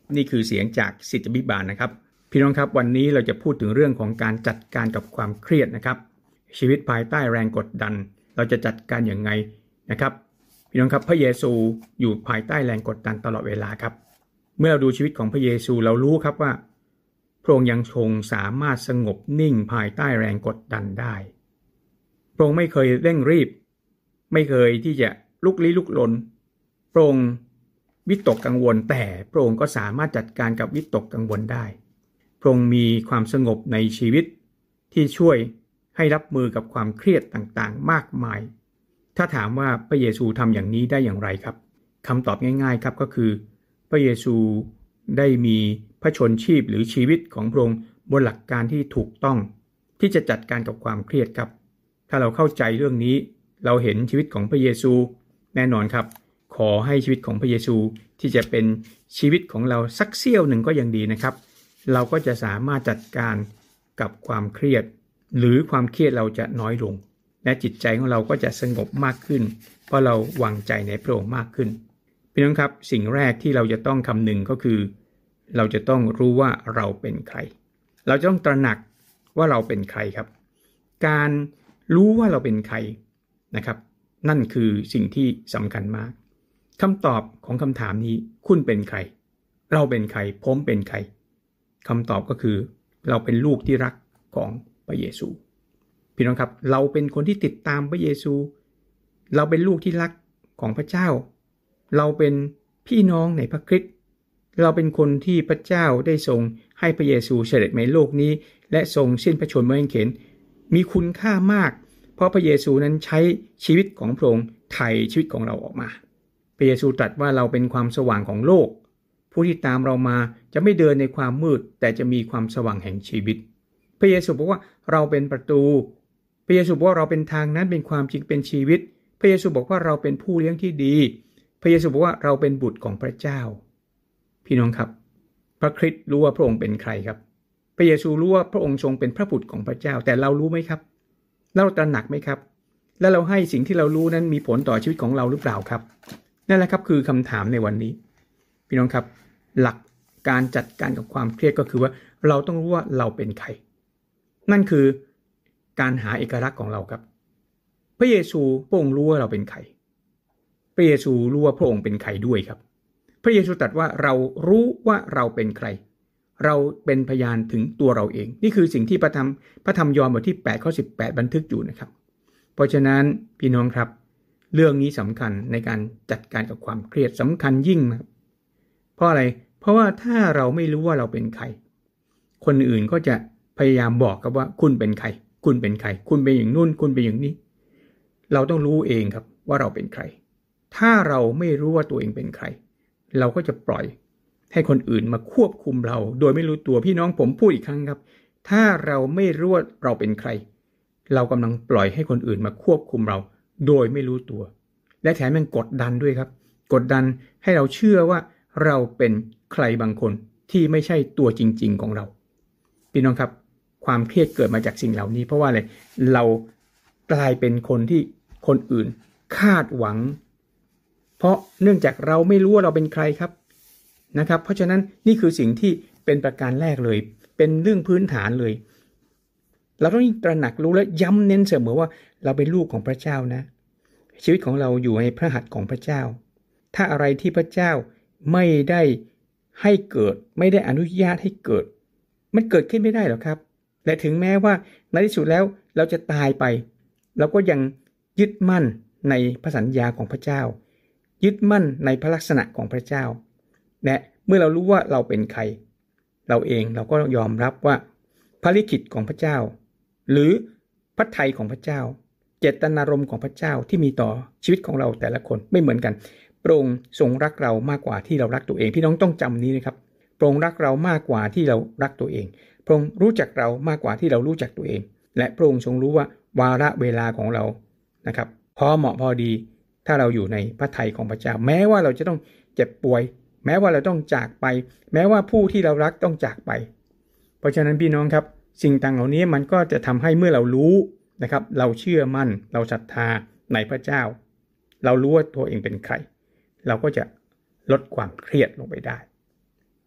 นี่คือเสียงจากศิษยาภิบาลนะครับพี่น้องครับวันนี้เราจะพูดถึงเรื่องของการจัดการกับความเครียดนะครับชีวิตภายใต้แรงกดดันเราจะจัดการอย่างไงนะครับพี่น้องครับพระเยซูอยู่ภายใต้แรงกดดันตลอดเวลาครับเมื่อเราดูชีวิตของพระเยซูเรารู้ครับว่าพระองค์ยังคงสามารถสงบนิ่งภายใต้แรงกดดันได้พระองค์ไม่เคยเร่งรีบไม่เคยที่จะลุกลี้ลุกลนพระองค์วิตกกังวลแต่พระองค์ก็สามารถจัดการกับวิตกกังวลได้พระองค์มีความสงบในชีวิตที่ช่วยให้รับมือกับความเครียดต่างๆมากมายถ้าถามว่าพระเยซูทำอย่างนี้ได้อย่างไรครับคำตอบง่ายๆครับก็คือพระเยซูได้มีพระชนชีพหรือชีวิตของพระองค์บนหลักการที่ถูกต้องที่จะจัดการกับความเครียดครับถ้าเราเข้าใจเรื่องนี้เราเห็นชีวิตของพระเยซูแน่นอนครับขอให้ชีวิตของพระเยซูที่จะเป็นชีวิตของเราสักเสี้ยวหนึ่งก็ยังดีนะครับเราก็จะสามารถจัดการกับความเครียดหรือความเครียดเราจะน้อยลงและจิตใจของเราก็จะสงบมากขึ้นเพราะเราวางใจในพระองค์มากขึ้นพี่น้องครับสิ่งแรกที่เราจะต้องคำนึงก็คือเราจะต้องรู้ว่าเราเป็นใครเราจะต้องตระหนักว่าเราเป็นใครครับการรู้ว่าเราเป็นใครนะครับนั่นคือสิ่งที่สำคัญมากคำตอบของคำถามนี้คุณเป็นใครเราเป็นใครผมเป็นใครคำตอบก็คือเราเป็นลูกที่รักของพระเยซูพี่น้องครับเราเป็นคนที่ติดตามพระเยซูเราเป็นลูกที่รักของพระเจ้าเราเป็นพี่น้องในพระคริสต์เราเป็นคนที่พระเจ้าได้ทรงให้พระเยซูเสด็จมาในโลกนี้และทรงสิ้นพระชนม์บนกางเขนมีคุณค่ามากเพราะพระเยซูนั้นใช้ชีวิตของพระองค์ไถ่ชีวิตของเราออกมาพระเยซูตรัสว่าเราเป็นความสว่างของโลกผู้ที่ตามเรามาจะไม่เดินในความมืดแต่จะมีความสว่างแห่งชีวิตพระเยซูบอกว่าเราเป็นประตูพระเยซูบอกว่าเราเป็นทางนั้นเป็นความจริงเป็นชีวิตพระเยซูบอกว่าเราเป็นผู้เลี้ยงที่ดีพระเยซูบอกว่าเราเป็นบุตรของพระเจ้าพี่น้องครับพระคริสต์รู้ว่าพระองค์เป็นใครครับพระเยซูรู้ว่าพระองค์ทรงเป็นพระบุตรของพระเจ้าแต่เรารู้ไหมครับเราตระหนักไหมครับและเราให้สิ่งที่เรารู้นั้นมีผลต่อชีวิตของเราหรือเปล่าครับนั่นแหละครับคือคำถามในวันนี้พี่น้องครับหลักการจัดการกับความเครียดก็คือว่าเราต้องรู้ว่าเราเป็นใครนั่นคือการหาเอกลักษณ์ของเราครับพระเยซูพระองค์รู้ว่าเราเป็นใครพระเยซูรู้ว่าพระองค์เป็นใครด้วยครับพระเยซูตรัสว่าเรารู้ว่าเราเป็นใครเราเป็นพยานถึงตัวเราเองนี่คือสิ่งที่พระธรรมยอห์นบทที่8ข้อ18บันทึกอยู่นะครับเพราะฉะนั้นพี่น้องครับเรื่องนี้สำคัญในการจัดการกับความเครียดสำคัญยิ่งนะครับเพราะอะไรเพราะว่าถ้าเราไม่รู้ว่าเราเป็นใครคนอื่นก็จะพยายามบอกกับว่าคุณเป็นใครคุณเป็นใครคุณเป็นอย่างนู่นคุณเป็นอย่างนี้เราต้องรู้เองครับว่าเราเป็นใครถ้าเราไม่รู้ว่าตัวเองเป็นใครเราก็จะปล่อยให้คนอื่นมาควบคุมเราโดยไม่รู้ตัวพี่น้องผมพูดอีกครั้งครับถ้าเราไม่รู้ว่าเราเป็นใครเรากำลังปล่อยให้คนอื่นมาควบคุมเราโดยไม่รู้ตัวและแถมยังกดดันด้วยครับกดดันให้เราเชื่อว่าเราเป็นใครบางคนที่ไม่ใช่ตัวจริงๆของเราพี่น้องครับความเครียดเกิดมาจากสิ่งเหล่านี้เพราะว่าอะไรเรากลายเป็นคนที่คนอื่นคาดหวังเพราะเนื่องจากเราไม่รู้ว่าเราเป็นใครครับนะครับเพราะฉะนั้นนี่คือสิ่งที่เป็นประการแรกเลยเป็นเรื่องพื้นฐานเลยเราต้องตระหนักรู้และย้ำเน้นเสมอว่าเราเป็นลูกของพระเจ้านะชีวิตของเราอยู่ในพระหัตถ์ของพระเจ้าถ้าอะไรที่พระเจ้าไม่ได้ให้เกิดไม่ได้อนุญาตให้เกิดมันเกิดขึ้นไม่ได้หรอกครับและถึงแม้ว่าในที่สุดแล้วเราจะตายไปเราก็ยังยึดมั่นในพระสัญญาของพระเจ้ายึดมั่นในพระลักษณะของพระเจ้าและเมื่อเรารู้ว่าเราเป็นใครเราเองเราก็ยอมรับว่าภารกิจของพระเจ้าหรือพระทัยของพระเจ้าเจตนารมณ์ของพระเจ้าที่มีต่อชีวิตของเราแต่ละคนไม่เหมือนกันพระองค์ทรงรักเรามากกว่าที่เรารักตัวเองพี่น้องต้องจำนี้นะครับพระองค์รักเรามากกว่าที่เรารักตัวเองพระองค์รู้จักเรามากกว่าที่เรารู้จักตัวเองและพระองค์ทรงรู้ว่าวาระเวลาของเรานะครับพอเหมาะพอดีถ้าเราอยู่ในพระทัยของพระเจ้าแม้ว่าเราจะต้องเจ็บป่วยแม้ว่าเราต้องจากไปแม้ว่าผู้ที่เรารักต้องจากไปเพราะฉะนั้นพี่น้องครับสิ่งต่างเหล่านี้มันก็จะทำให้เมื่อเรารู้นะครับเราเชื่อมั่นเราศรัทธาในพระเจ้าเรารู้ว่าตัวเองเป็นใครเราก็จะลดความเครียดลงไปได้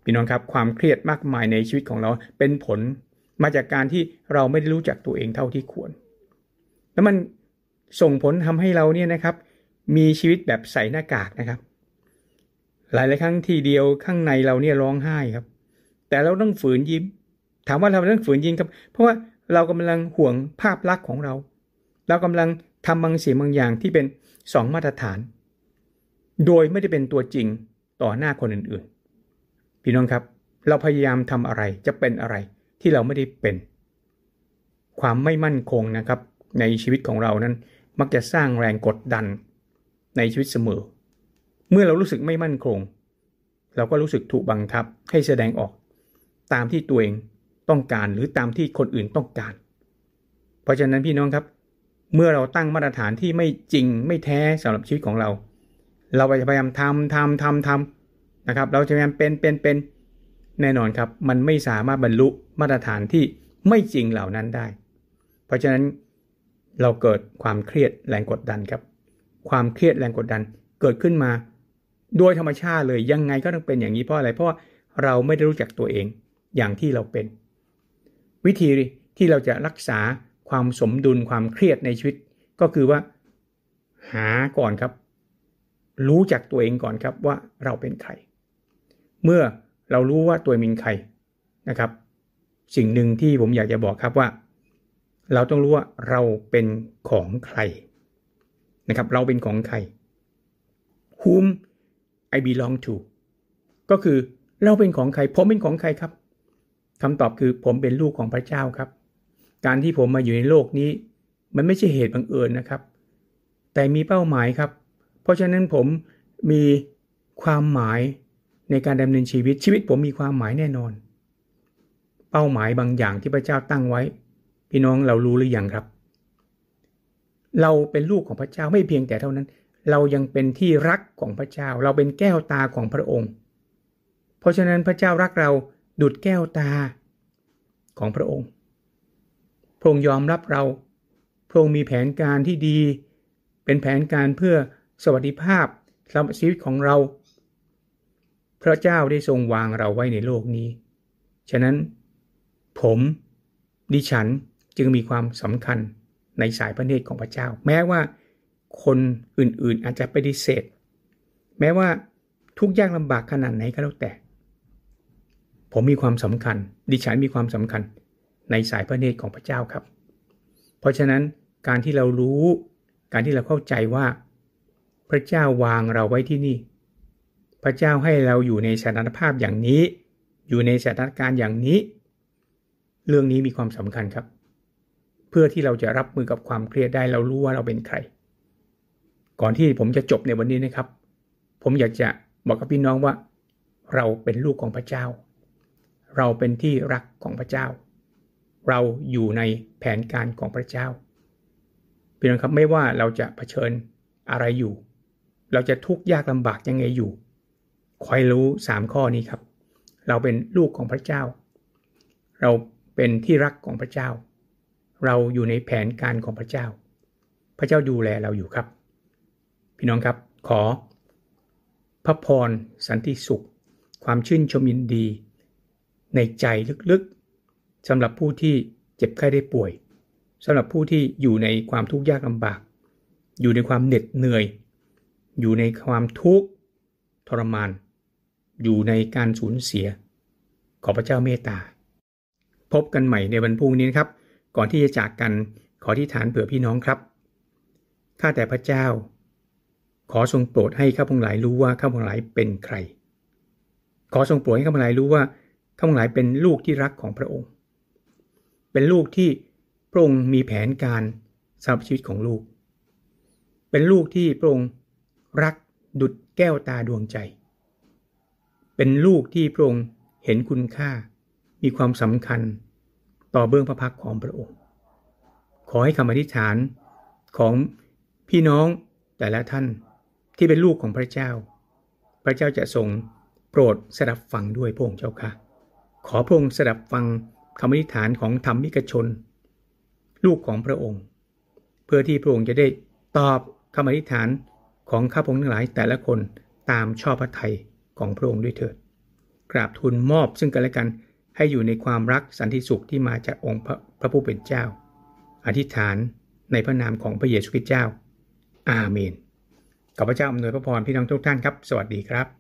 พี่น้องครับความเครียดมากมายในชีวิตของเราเป็นผลมาจากการที่เราไม่ได้รู้จักตัวเองเท่าที่ควรแล้วมันส่งผลทำให้เราเนี่ยนะครับมีชีวิตแบบใส่หน้ากากนะครับหลายครั้งทีเดียวข้างในเราเนี่ยร้องไห้ครับแต่เราต้องฝืนยิ้มถามว่าเราต้องฝืนยิ้มครับเพราะว่าเรากำลังห่วงภาพลักษณ์ของเรากำลังทำบางสิ่งบางอย่างที่เป็น2มาตรฐานโดยไม่ได้เป็นตัวจริงต่อหน้าคนอื่นๆพี่น้องครับเราพยายามทำอะไรจะเป็นอะไรที่เราไม่ได้เป็นความไม่มั่นคงนะครับในชีวิตของเรานั้นมักจะสร้างแรงกดดันในชีวิตเสมอเมื่อเรารู้สึกไม่มั่นคงเราก็รู้สึกถูกบังคับให้แสดงออกตามที่ตัวเองต้องการหรือตามที่คนอื่นต้องการเพราะฉะนั้นพี่น้องครับเมื่อเราตั้งมาตรฐานที่ไม่จริงไม่แท้สำหรับชีวิตของเราพยายามทำนะครับเราจะพยายามเป็นแน่นอนครับมันไม่สามารถบรรลุมาตรฐานที่ไม่จริงเหล่านั้นได้เพราะฉะนั้นเราเกิดความเครียดแรงกดดันครับความเครียดแรงกดดันเกิดขึ้นมาโดยธรรมชาติเลยยังไงก็ต้องเป็นอย่างนี้เพราะอะไรเพราะว่าเราไม่ได้รู้จักตัวเองอย่างที่เราเป็นวิธีที่เราจะรักษาความสมดุลความเครียดในชีวิตก็คือว่าหาก่อนครับรู้จักตัวเองก่อนครับว่าเราเป็นใครเมื่อเรารู้ว่าตัวเองเป็นใครนะครับสิ่งหนึ่งที่ผมอยากจะบอกครับว่าเราต้องรู้ว่าเราเป็นของใครนะครับเราเป็นของใคร whom I belong to ก็คือเราเป็นของใครผมเป็นของใครครับคำตอบคือผมเป็นลูกของพระเจ้าครับการที่ผมมาอยู่ในโลกนี้มันไม่ใช่เหตุบังเอิญนะครับแต่มีเป้าหมายครับเพราะฉะนั้นผมมีความหมายในการดำเนินชีวิตผมมีความหมายแน่นอนเป้าหมายบางอย่างที่พระเจ้าตั้งไว้พี่น้องเรารู้หรือยังครับเราเป็นลูกของพระเจ้าไม่เพียงแต่เท่านั้นเรายังเป็นที่รักของพระเจ้าเราเป็นแก้วตาของพระองค์เพราะฉะนั้นพระเจ้ารักเราดุจแก้วตาของพระองค์พระองค์ยอมรับเราพระองค์มีแผนการที่ดีเป็นแผนการเพื่อสวัสดิภาพสำหรับชีวิตของเราพระเจ้าได้ทรงวางเราไว้ในโลกนี้ฉะนั้นดิฉันจึงมีความสำคัญในสายพระเนตรของพระเจ้าแม้ว่าคนอื่นๆอาจจะปฏิเสธแม้ว่าทุกข์ยากลำบากขนาดไหนก็แล้วแต่ผมมีความสำคัญดิฉันมีความสำคัญในสายพระเนตรของพระเจ้าครับเพราะฉะนั้นการที่เรารู้การที่เราเข้าใจว่าพระเจ้าวางเราไว้ที่นี่พระเจ้าให้เราอยู่ในสถานภาพอย่างนี้อยู่ในสถานการณ์อย่างนี้เรื่องนี้มีความสำคัญครับเพื่อที่เราจะรับมือกับความเครียดได้เรารู้ว่าเราเป็นใครก่อนที่ผมจะจบในวันนี้นะครับผมอยากจะบอกกับพี่น้องว่าเราเป็นลูกของพระเจ้าเราเป็นที่รักของพระเจ้าเราอยู่ในแผนการของพระเจ้าพี่น้องครับไม่ว่าเราจะเผชิญอะไรอยู่เราจะทุกข์ยากลำบากยังไงอยู่ขอให้รู้3ข้อนี้ครับเราเป็นลูกของพระเจ้าเราเป็นที่รักของพระเจ้าเราอยู่ในแผนการของพระเจ้าพระเจ้าดูแลเราอยู่ครับพี่น้องครับขอพระพรสันติสุขความชื่นชมยินดีในใจลึกๆสำหรับผู้ที่เจ็บไข้ได้ป่วยสำหรับผู้ที่อยู่ในความทุกข์ยากลำบากอยู่ในความเหน็ดเหนื่อยอยู่ในความทุกข์ทรมานอยู่ในการสูญเสียขอพระเจ้าเมตตาพบกันใหม่ในวันพรุ่งนี้ครับก่อนที่จะจากกันขออธิษฐานเผื่อพี่น้องครับข้าแต่พระเจ้าขอทรงโปรดให้ข้าพงหลายรู้ว่าข้าพงหลายเป็นใครขอทรงโปรดให้ข้าพงหลายรู้ว่าข้าพงหลายเป็นลูกที่รักของพระองค์เป็นลูกที่พระองค์มีแผนการสำหรับชีวิตของลูกเป็นลูกที่พระองค์รักดุจแก้วตาดวงใจเป็นลูกที่พระองค์เห็นคุณค่ามีความสำคัญต่อเบื้องพระพักตร์ของพระองค์ขอให้คำอธิษฐานของพี่น้องแต่ละท่านที่เป็นลูกของพระเจ้าพระเจ้าจะทรงโปรดสดับฟังด้วยพระองค์เจ้าค่ะขอพระองค์สดับฟังคำอธิษฐานของธรรมิกชนลูกของพระองค์เพื่อที่พระองค์จะได้ตอบคำอธิษฐานของข้าพงทั้งหลายแต่ละคนตามชอบพระทัยของพระองค์ด้วยเถิดกราบทูลมอบซึ่งกันและกันให้อยู่ในความรักสันติสุขที่มาจากองค์พระผู้เป็นเจ้าอธิษฐานในพระนามของพระเยซูคริสต์เจ้าอาเมนขอพระเจ้าอำนวยพระพรพี่น้องทุกท่านครับสวัสดีครับ